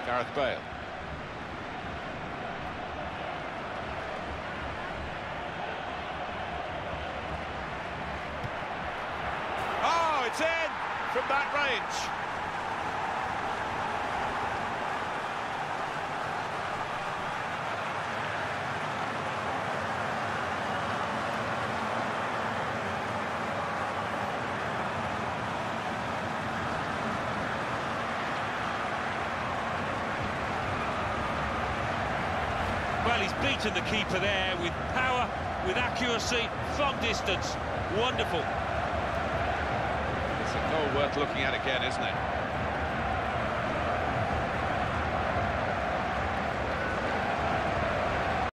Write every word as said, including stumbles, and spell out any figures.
Gareth Bale. Oh, it's in from that range. Well, he's beaten the keeper there with power, with accuracy, from distance. Wonderful. It's a goal worth looking at again, isn't it?